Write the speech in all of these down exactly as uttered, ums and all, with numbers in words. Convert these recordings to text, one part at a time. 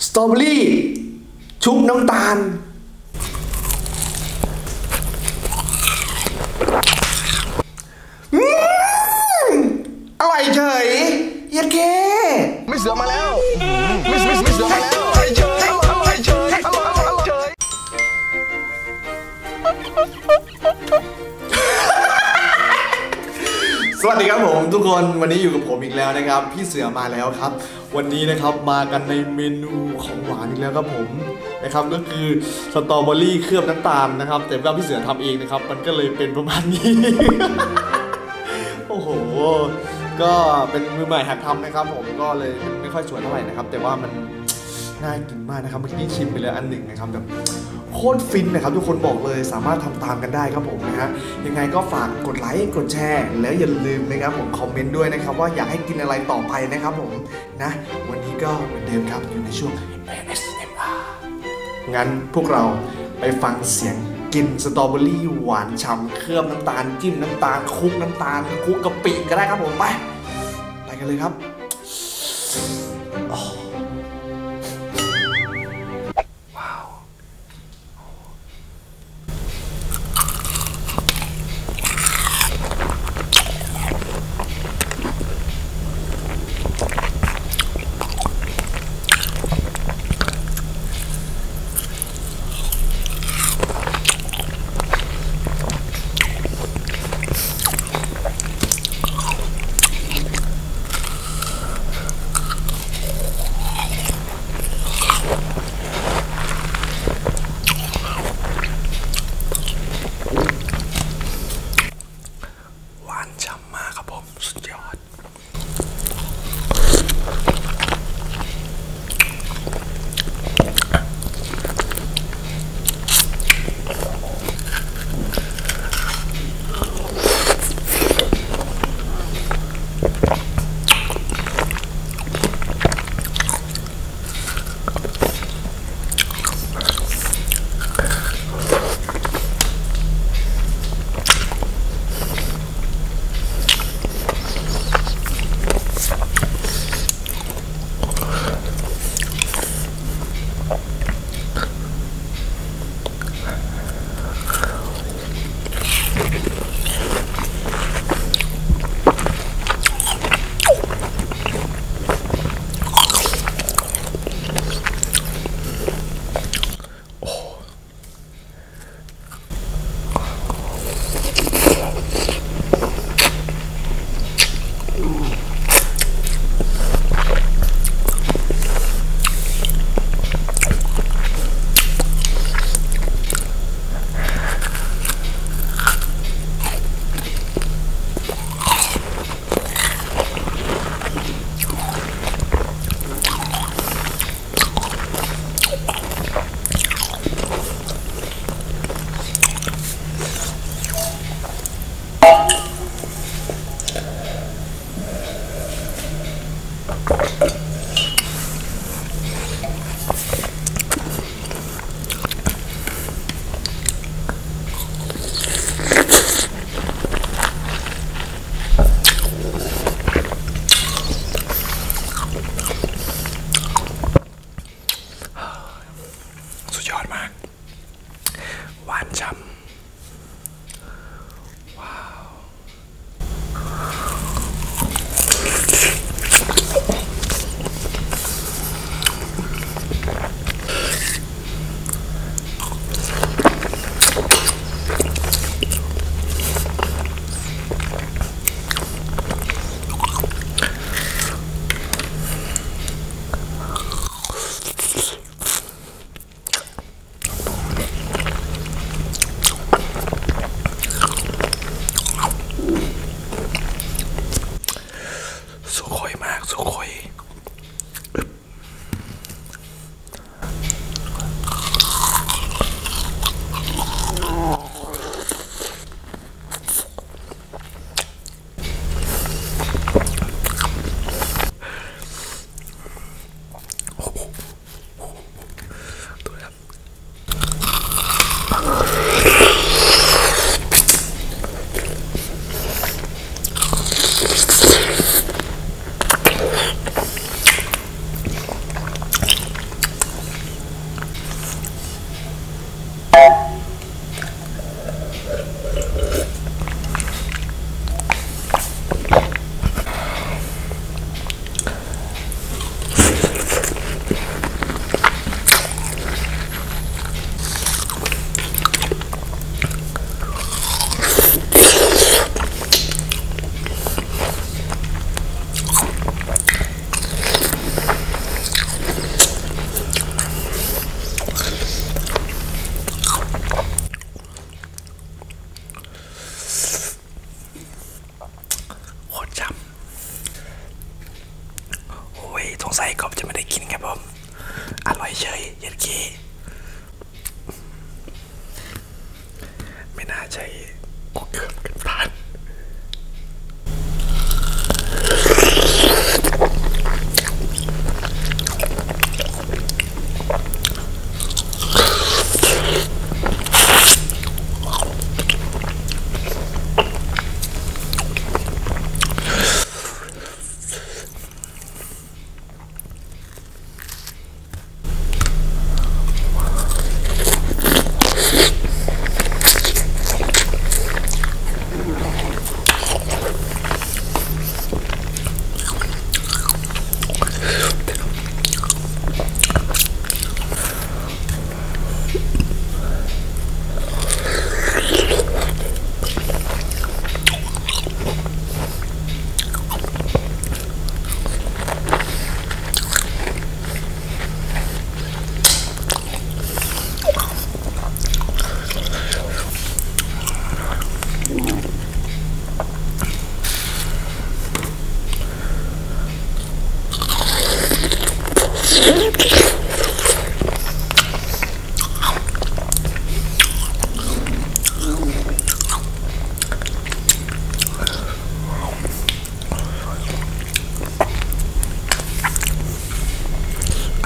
สตรอเบอรี่ชุบน้ำตาลอร่อยเฉยเย็ดเคไม่เสือมาแล้วไม่ไม่ไม่เสือมาแล้วอร่อยเฉยอร่อยเฉยอร่อยอร่อยเฉยสวัสดีครับผมทุกคนวันนี้อยู่กับผมอีกแล้วนะครับพี่เสือมาแล้วครับวันนี้นะครับมากันในเมนูของหวานอีกแล้วครับผมนะครับก็คือสตรอเบอรี่เคลือบน้ำตาลนะครับแต่ว่าพี่เสือทำเองนะครับมันก็เลยเป็นประมาณนี้ โอ้โหก็เป็นมือใหม่หัดทำนะครับผมก็เลยไม่ค่อยสวยเท่าไหร่นะครับแต่ว่ามันน่ากินมากนะครับเมื่อกี้ชิมไปแล้วอันหนึ่งนะครับแบบโคตรฟินนะครับทุกคนบอกเลยสามารถทำตามกันได้ครับผมนะฮะยังไงก็ฝากกดไลค์กดแชร์แล้วอย่าลืมนะครับผมคอมเมนต์ด้วยนะครับว่าอยากให้กินอะไรต่อไปนะครับผมนะวันนี้ก็เหมือนเดิมครับอยู่ในช่วง เอ เอส เอ็ม อาร์ งั้นพวกเราไปฟังเสียงกินสตรอเบอรี่หวานฉ่ำเคลือบน้ำตาลจิ้มน้ำตาลคลุกน้ำตาลคลุกกะปิก็ได้ครับผมไปไปกันเลยครับ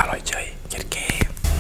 ร่อยเฉยเย็ดเก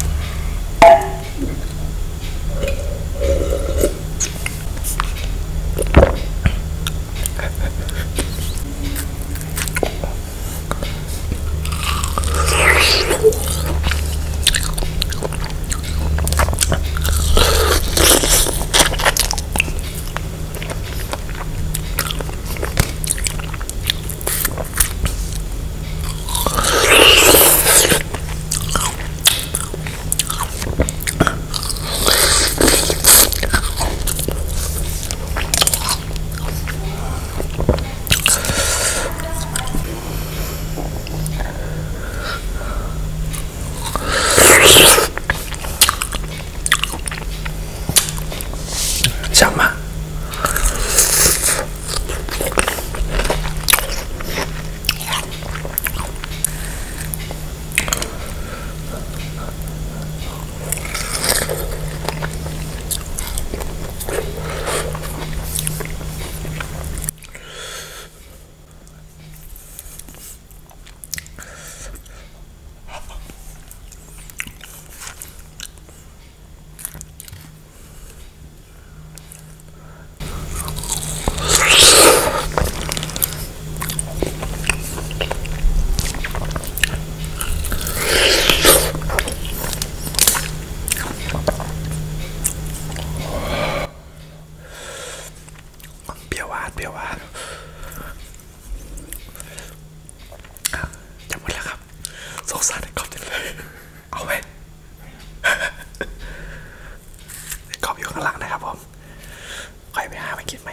ช่ำอ่ะเปรี้ยวหวานเปรี้ยวหวานจะหมดแล้วครับสงสารไอ้กอบจังเลยเอาไหมไอ้กอบอยู่ข้างหลังนะครับผมใครไปหามากินไหม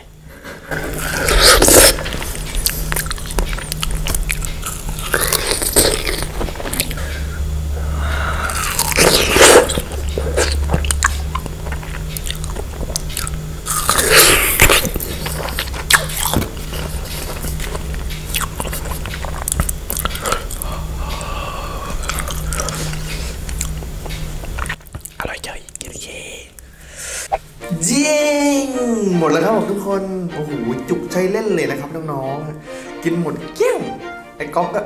อร่อยเฉยเย็นเคจริงหมดแล้วครับผมทุกคนโอ้โหจุกใจเล่นเลยนะครับน้องๆกินหมดเกลี้ยงไอ้ก๊อฟก็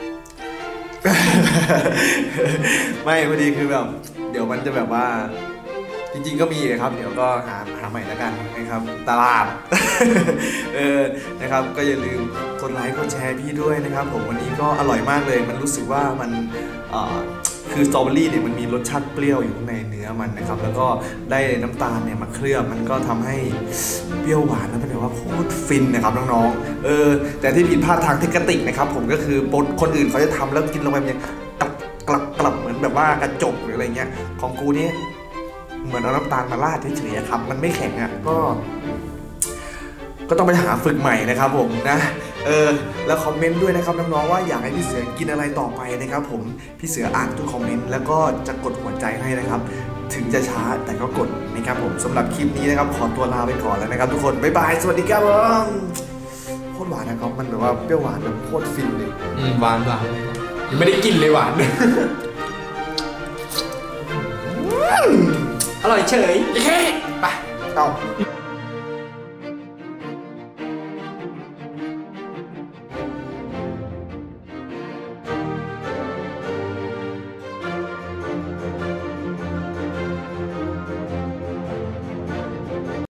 ไม่พอดีคือแบบเดี๋ยวมันจะแบบว่าจริงๆก็มีครับเดี๋ยวก็หาหาใหม่แล้วกันนะครับตลาด เออนะครับก็อย่าลืมกดไลค์กดแชร์พี่ด้วยนะครับผมวันนี้ก็อร่อยมากเลยมันรู้สึกว่ามันเอ่อคือสตรอเบอรี่เนี่ยมันมีรสชาติเปรี้ยวอยู่ข้างในเนื้อมันนะครับแล้วก็ได้น้ำตาลเนี่ยมาเคลือบมันก็ทำให้เปรี้ยวหวานแล้วเป็นแบบว่าโคตรฟินนะครับน้องๆเออแต่ที่ผิดพลาดทางเทคนิคนะครับผมก็คือคนอื่นเขาจะทำแล้วกินลงไปมันยังกลับกลับกลับเหมือนแบบว่ากระจกหรืออะไรเงี้ยของกูนี่เหมือนเอาน้ำตาลมาราดเฉยๆครับมันไม่แข็งอ่ะก็ก็ต้องไปหาฝึกใหม่นะครับผมนะเออแล้วคอมเมนต์ด้วยนะครับน้องๆว่าอยากให้พี่เสือกินอะไรต่อไปนะครับผมพี่เสืออ่านทุกคอมเมนต์แล้วก็จะกดหัวใจให้นะครับถึงจะช้าแต่ก็กดนะครับผมสำหรับคลิปนี้นะครับขอตัวลาไปก่อนแล้วนะครับทุกคนบ๊ายบายสวัสดีครับผมโคตรหวานนะครับมันแบบว่าเปรี้ยวหวานแบบโคตรฟินเลยอืมหวานหวานยังไม่ได้กินเลยหวาน อร่อยเฉยไปเอา